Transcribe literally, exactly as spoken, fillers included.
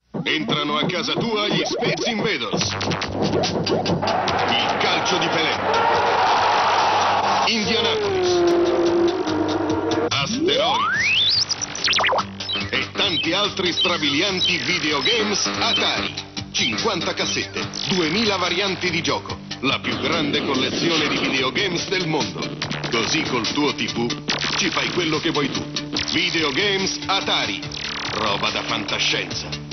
Entrano a casa tua gli Space Invaders. Il calcio di Pelé. Indianapolis. Asteroids. E tanti altri strabilianti videogames Atari. cinquanta cassette, duemila varianti di gioco. La più grande collezione di videogames del mondo. Così col tuo tivù ci fai quello che vuoi tu. Videogames Atari. Roba da fantascienza.